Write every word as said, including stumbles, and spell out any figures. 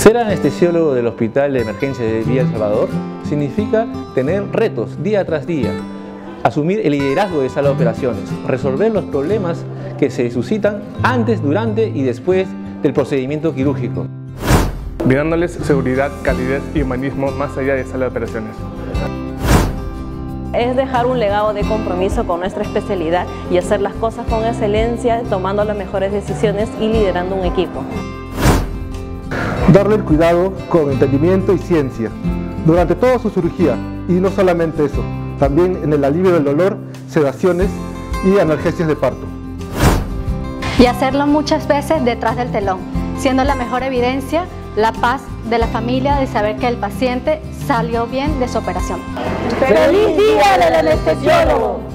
Ser anestesiólogo del Hospital de Emergencia de Villa El Salvador significa tener retos día tras día, asumir el liderazgo de sala de operaciones, resolver los problemas que se suscitan antes, durante y después del procedimiento quirúrgico, brindándoles seguridad, calidez y humanismo más allá de sala de operaciones. Es dejar un legado de compromiso con nuestra especialidad y hacer las cosas con excelencia, tomando las mejores decisiones y liderando un equipo. Darle el cuidado con entendimiento y ciencia durante toda su cirugía, y no solamente eso, también en el alivio del dolor, sedaciones y analgesias de parto. Y hacerlo muchas veces detrás del telón, siendo la mejor evidencia la paz de la familia de saber que el paciente salió bien de su operación. ¡Feliz Día del Anestesiólogo!